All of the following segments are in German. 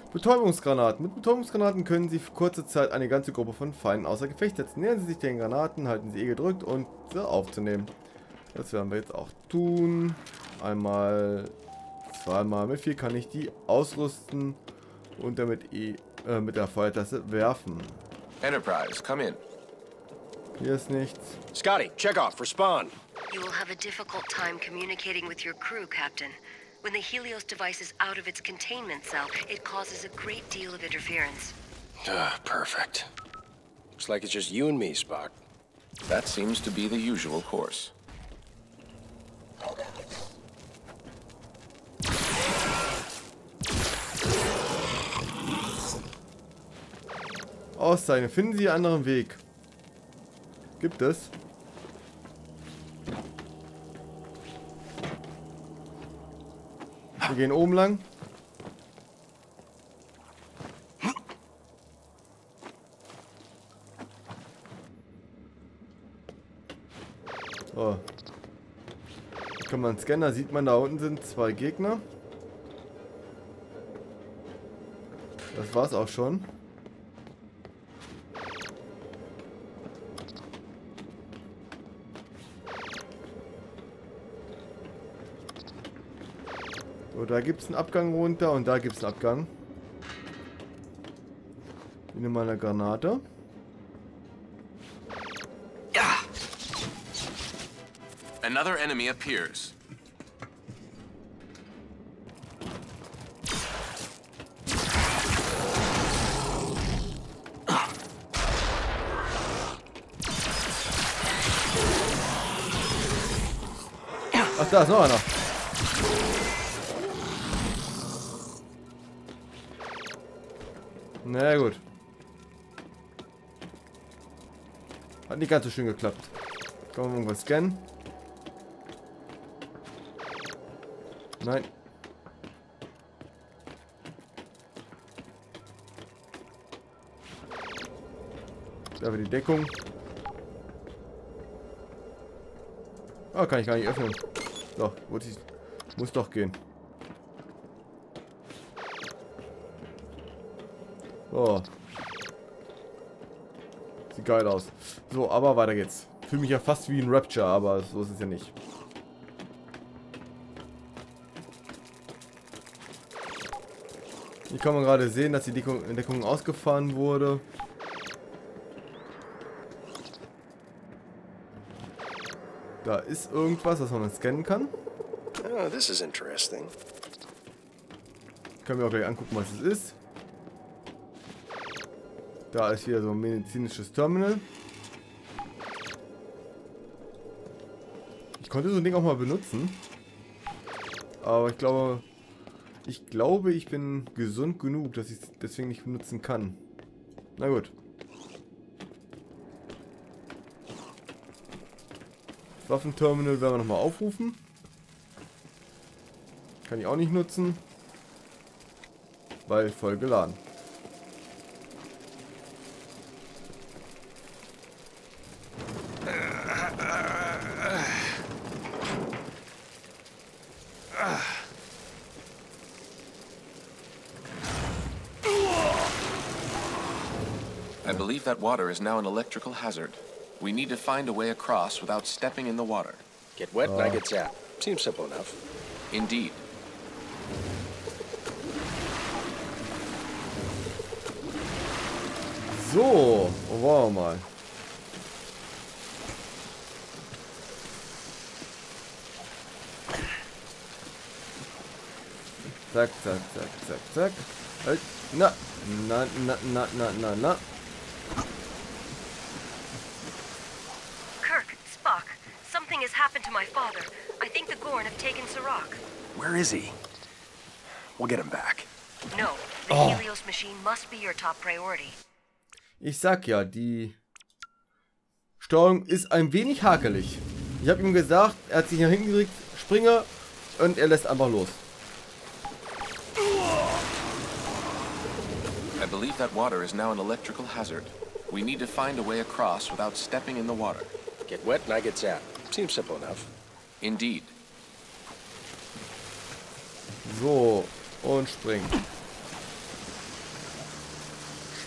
Betäubungsgranaten. Mit Betäubungsgranaten können Sie für kurze Zeit eine ganze Gruppe von Feinden außer Gefecht setzen. Nähern Sie sich den Granaten, halten Sie E gedrückt und sie aufzunehmen. Das werden wir jetzt auch tun. Einmal, zweimal. Mit 4 kann ich die ausrüsten und damit mit der Feuertaste werfen. Enterprise, come in. Hier ist nichts. Scotty, check off, respond. You will have a difficult time communicating with your crew, Captain. When the Helios device is out of its containment cell, it causes a great deal of interference. Perfect. Looks like it's just you and me, Spock. That seems to be the usual course. Auszeichnen. Finden Sie einen anderen Weg. Gibt es? Wir gehen oben lang. Oh. Kann man Scanner, sieht man, da unten sind 2 Gegner. Das war's auch schon. So, da gibt es einen Abgang runter und da gibt es einen Abgang. Ich nehme mal eine Granate. Another enemy appears. Ach, da ist noch einer. Na gut. Hat nicht ganz so schön geklappt. Kann man irgendwas scannen? Nein. Da haben wir die Deckung. Ah, kann ich gar nicht öffnen. Doch, muss doch gehen. Oh. Sieht geil aus. So, aber weiter geht's. Fühle mich ja fast wie ein Rapture, aber so ist es ja nicht. Hier kann man gerade sehen, dass die Deckung ausgefahren wurde. Da ist irgendwas, was man scannen kann. Oh, this is interesting. Können wir auch gleich angucken, was es ist. Da ist wieder so ein medizinisches Terminal. Ich konnte so ein Ding auch mal benutzen. Aber ich glaube, ich bin gesund genug, dass ich es deswegen nicht benutzen kann. Na gut. Das Waffenterminal werden wir nochmal aufrufen. Kann ich auch nicht nutzen. Weil voll geladen. I believe that water is now an electrical hazard. We need to find a way across without stepping in the water. Get wet and I get zapped. Seems simple enough. Indeed. So, wollen wir mal. Zack, zack, zack, zack, zack. Halt. Na. Kirk, Spock, something has happened to my father. I think the Gorn have taken Serac. Where is he? We'll get him back. No, the Helios machine must be your top priority. Ich sag ja, die Steuerung ist ein wenig hakelig. Ich habe ihm gesagt, er hat sich nach hinten gedrückt, springe und er lässt einfach los. I believe that water is now an electrical hazard. We need to find a way across without stepping in the water. Get wet and I get zapped. Seems simple enough. Indeed. So, und springen.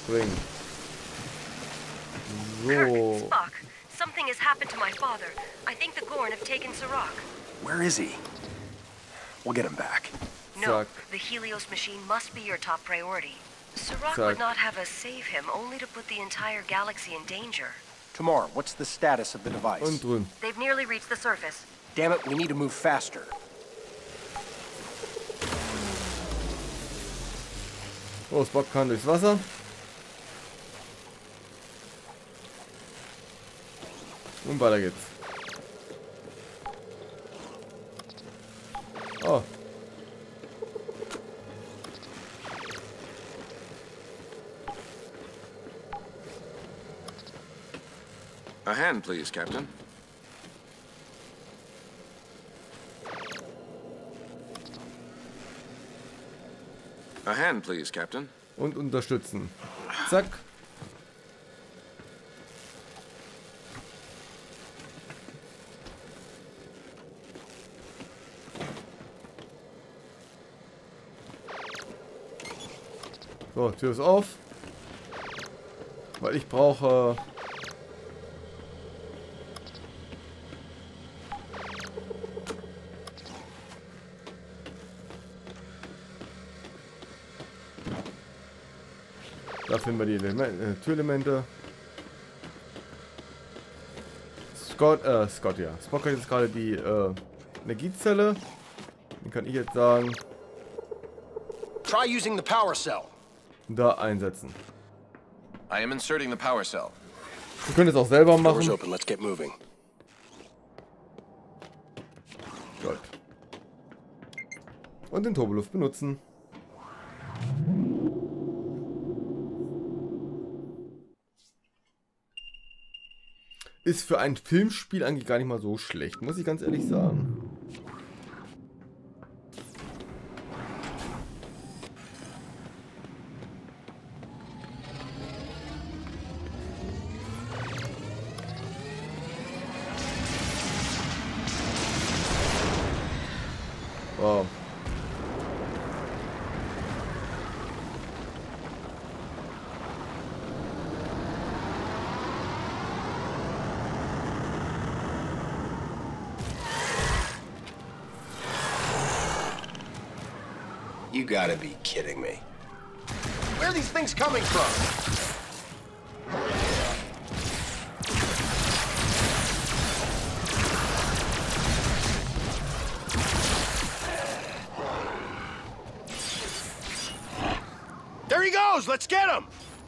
bringen. Kirk, So. Spock, something has happened to my father. I think the Gorn have taken Serac. Where is he? We'll get him back. No, Zack. the Helios machine must be your top priority. Serac Zack. would not have us save him, only to put the entire galaxy in danger. Tamar, what's the status of the device? Und drüben. They've nearly reached the surface. Damn it, we need to move faster. Oh, Spock kann durchs Wasser. Und weiter geht's. Oh. A hand, please, Captain. A hand, please, Captain. Und unterstützen. Zack. So, Tür ist auf. Weil ich brauche... Da finden wir die Türelemente. Scott, ja. Spock hat jetzt gerade die Energiezelle. Den kann ich jetzt sagen, Try using the power cell. da einsetzen. I am inserting the power cell. Wir können es auch selber Doors machen. open, let's get moving. Gut. Und den Turboluft benutzen. Ist für ein Filmspiel eigentlich gar nicht mal so schlecht, muss ich ganz ehrlich sagen. Wow. You gotta be kidding me. Where are these things coming from? There he goes! Let's get him!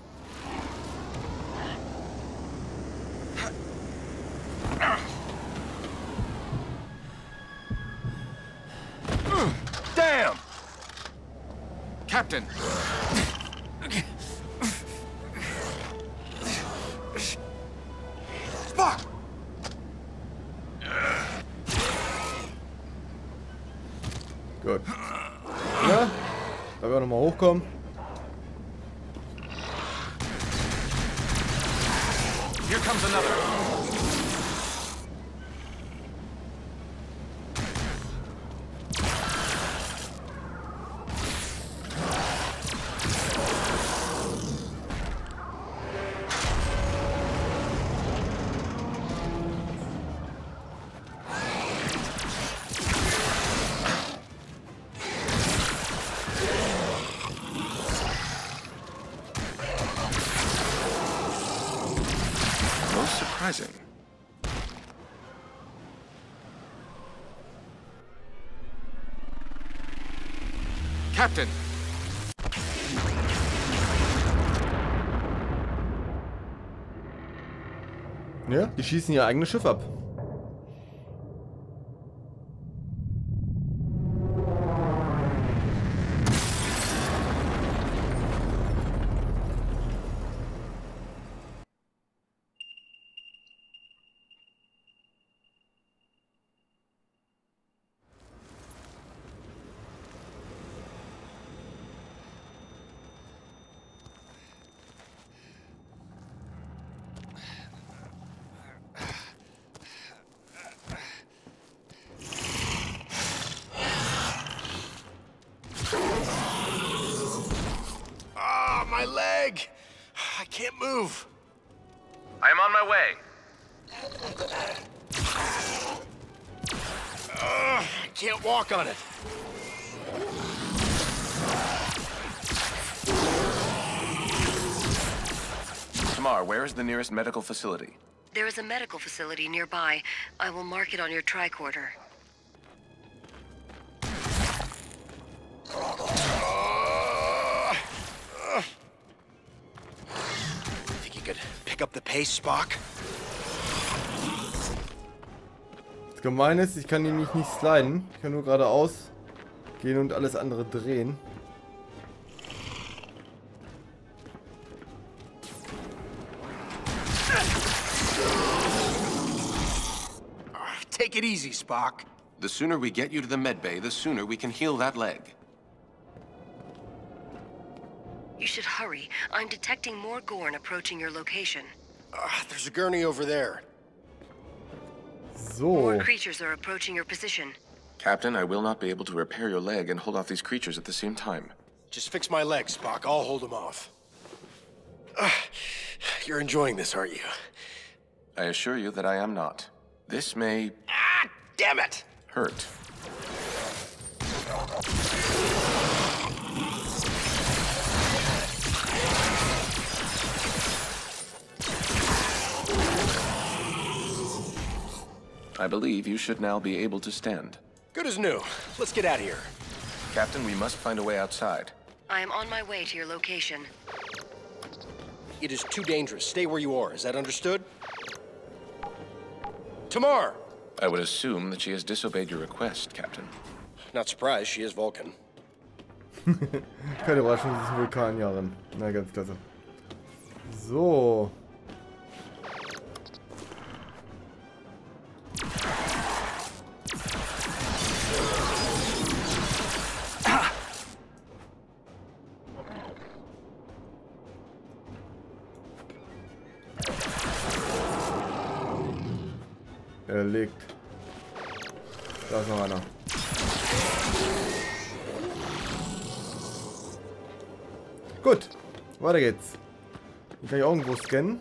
Damn! Captain! Fuck! Gut. Ja, da wir nochmal hochkommen. Here comes another. Most surprising. Captain! Ja, die schießen ihr eigenes Schiff ab. can't move. I am on my way. I can't walk on it. Tamar, where is the nearest medical facility? There is a medical facility nearby. I will mark it on your tricorder. Think you could pick up the pace, Spock? Das Gemeine ist, ich kann ihn nicht sliden. Ich kann nur geradeaus gehen und alles andere drehen. Take it easy, Spock. The sooner we get you to the medbay, the sooner we can heal that leg. You should hurry. I'm detecting more Gorn approaching your location. There's a gurney over there. So. More creatures are approaching your position. Captain, I will not be able to repair your leg and hold off these creatures at the same time. Just fix my leg, Spock. I'll hold them off. You're enjoying this, aren't you? I assure you that I am not. This may... Ah, damn it! hurt. I believe you should now be able to stand. Good as new. Let's get out of here. Captain, we must find a way outside. I am on my way to your location. It is too dangerous. Stay where you are. Is that understood? Tamar! I would assume that she has disobeyed your request, Captain. Not surprised. She is Vulcan. Keine Überraschung, sie ist Vulkanierin. Na, ganz klasse. So. Er liegt. Da ist noch einer. Gut, weiter geht's. Ich kann ich auch irgendwo scannen.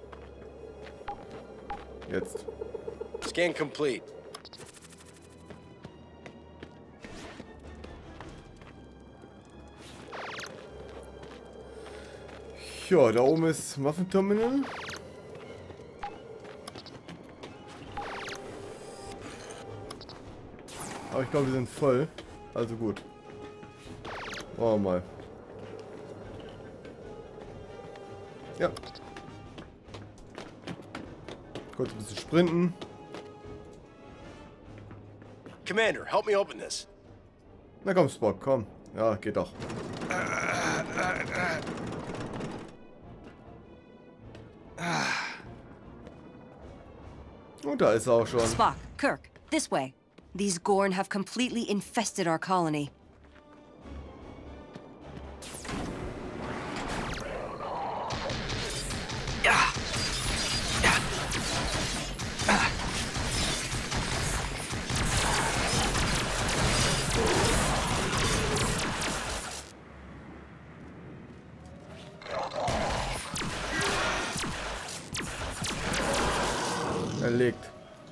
Jetzt. Scan complete. Ja, da oben ist Waffenterminal. Aber ich glaube, wir sind voll. Also gut. Wollen wir mal. Ja. Kurz ein bisschen sprinten. Commander, help me open this. Na komm, Spock, komm. Ja, geht doch. Und da ist er auch schon. Spock, Kirk, this way. These Gorn have completely infested our colony. Erlegt.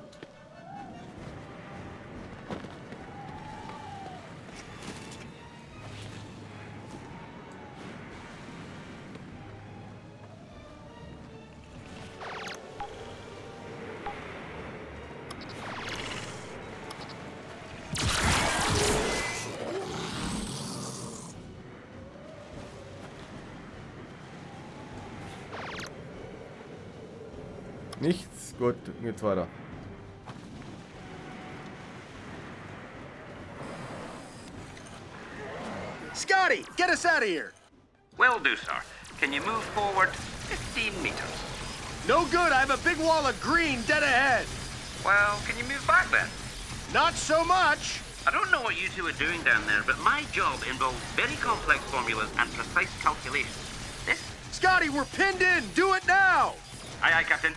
Nichts. Gut, geht's weiter. Scotty, get us out of here. Will do, sir. Can you move forward 15 meters? No good. I have a big wall of green dead ahead. Well, can you move back then? Not so much. I don't know what you two are doing down there, but my job involves very complex formulas and precise calculations. This? Scotty, we're pinned in. Do it now. Aye, aye, Captain.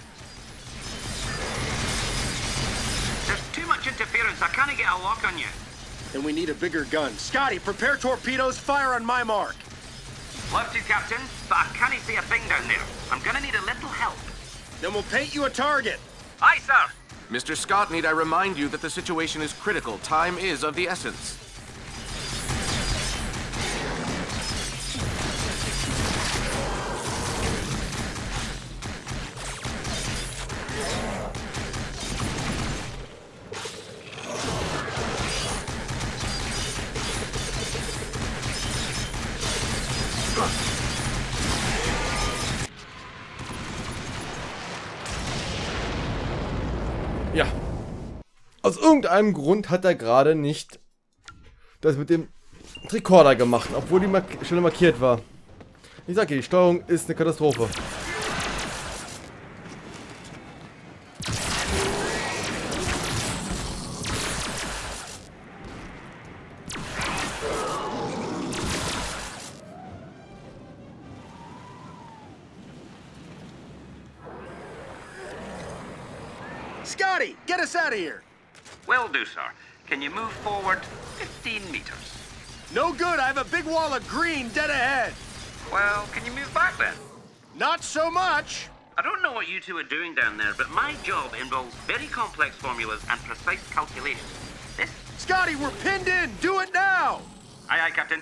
There's too much interference. I can't get a lock on you. Then we need a bigger gun. Scotty, prepare torpedoes. Fire on my mark. Love to, Captain, but I can't see a thing down there. I'm gonna need a little help. Then we'll paint you a target. Aye, sir. Mr. Scott, need I remind you that the situation is critical. Time is of the essence. Ja. Aus irgendeinem Grund hat er gerade nicht das mit dem Tricorder gemacht, obwohl die Stelle markiert war. Ich sag dir, die Steuerung ist eine Katastrophe. Scotty, get us out of here. Will do, sir. Can you move forward 15 meters? No good, I have a big wall of green dead ahead. Well, can you move back then? Not so much. I don't know what you two are doing down there, but my job involves very complex formulas and precise calculations. This? Scotty, we're pinned in. Do it now. Aye, aye, Captain.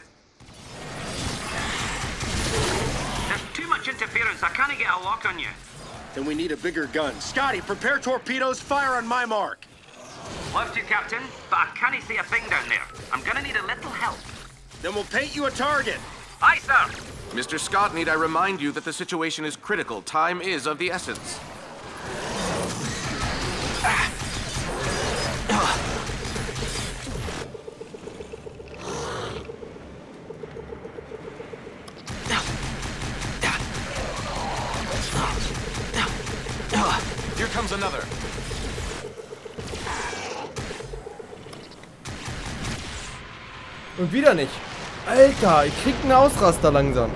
There's too much interference. I can't get a lock on you. Then we need a bigger gun. Scotty, prepare torpedoes. Fire on my mark. Love to, Captain, but I can't see a thing down there. I'm gonna need a little help. Then we'll paint you a target. Aye, sir. Mr. Scott, need I remind you that the situation is critical. Time is of the essence. Here comes another. Und wieder nicht. Alter, ich krieg einen Ausraster langsam.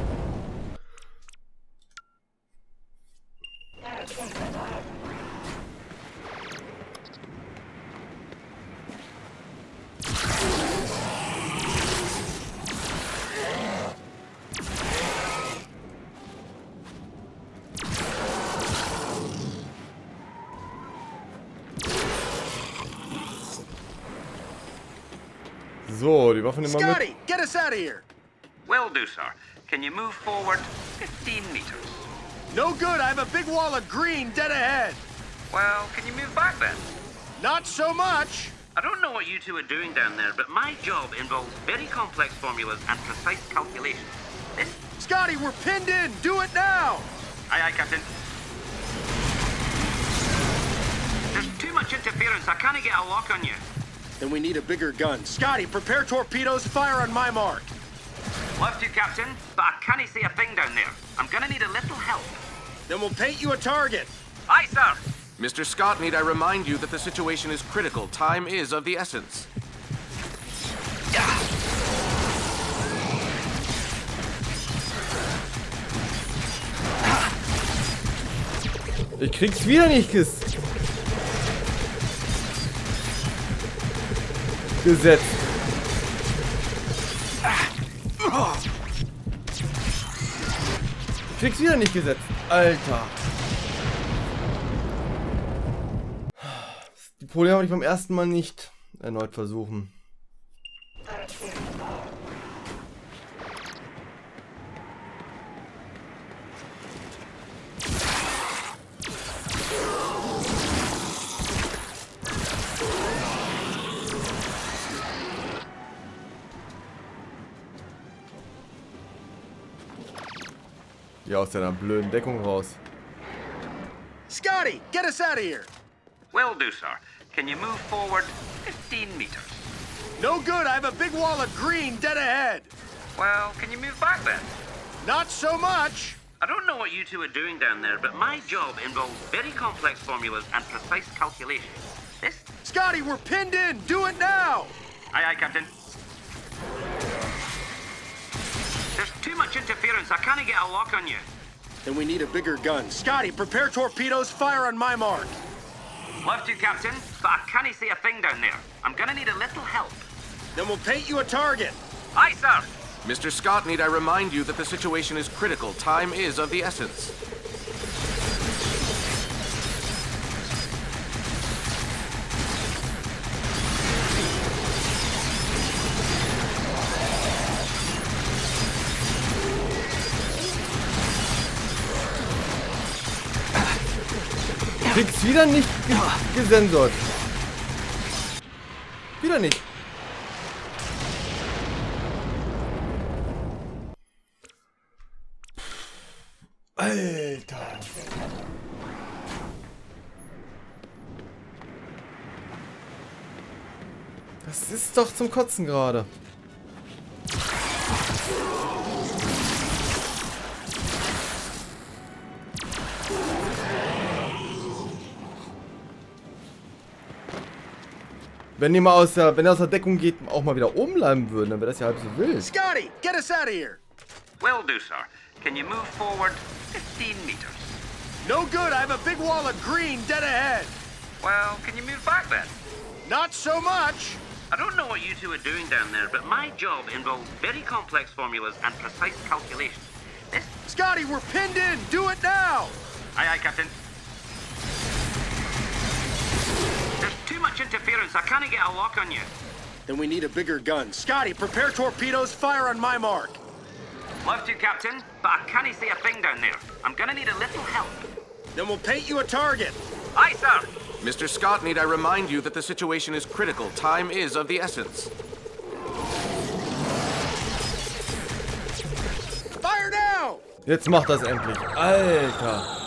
So, die Waffe nehmen wir mit. Scotty, get us out of here. Will do, sir. Can you move forward 15 meters? No good, I have a big wall of green dead ahead. Well, can you move back then? Not so much. I don't know what you two are doing down there, but my job involves very complex formulas and precise calculations. This? Scotty, we're pinned in. Do it now. Aye, aye, Captain. There's too much interference. I can't get a lock on you. Then we need a bigger gun. Scotty, prepare torpedoes. Fire on my mark. Love to, Captain, but I can't see a thing down there. I'm gonna need a little help. Then we'll paint you a target. Aye, sir. Mr. Scott, need I remind you that the situation is critical. Time is of the essence. Ich krieg's wieder nicht gesetzt. Ich krieg's wieder nicht gesetzt. Alter. Die Probleme habe ich beim ersten Mal nicht erneut versuchen. Ja, aus deiner blöden Deckung raus. Scotty, get us out of here. Will do, sir. Can you move forward 15 meters? No good, I have a big wall of green dead ahead. Well, can you move back then? Not so much. I don't know what you two are doing down there, but my job involves very complex formulas and precise calculations. This? Scotty, we're pinned in. Do it now. Aye, aye, Captain. There's too much interference. I can't get a lock on you. Then we need a bigger gun. Scotty, prepare torpedoes. Fire on my mark. Love to, Captain, but I can't see a thing down there. I'm gonna need a little help. Then we'll paint you a target. Aye, sir. Mr. Scott, need I remind you that the situation is critical. Time is of the essence. Krieg's wieder nicht gesensort. Wieder nicht. Alter. Das ist doch zum Kotzen gerade. Wenn die mal aus der Deckung geht, auch mal wieder oben bleiben würden, dann wäre das ja halb so wild. Scotty, get us out of here. Will do, sir. Can you move forward 15 meters? No good. I have a big wall of green dead ahead. Well, can you move back then? Not so much. I don't know what you two are doing down there, but my job involves very complex formulas and precise calculations. This... Scotty, we're pinned in. Do it now. Aye, aye, Captain. There's too much interference. I can't get a lock on you. Then we need a bigger gun. Scotty, prepare torpedoes. Fire on my mark. Love to, Captain, but I can't see a thing down there. I'm gonna need a little help. Then we'll paint you a target. Aye, sir. Mr. Scott, need I remind you that the situation is critical. Time is of the essence. Fire now! Jetzt macht das endlich. Alter.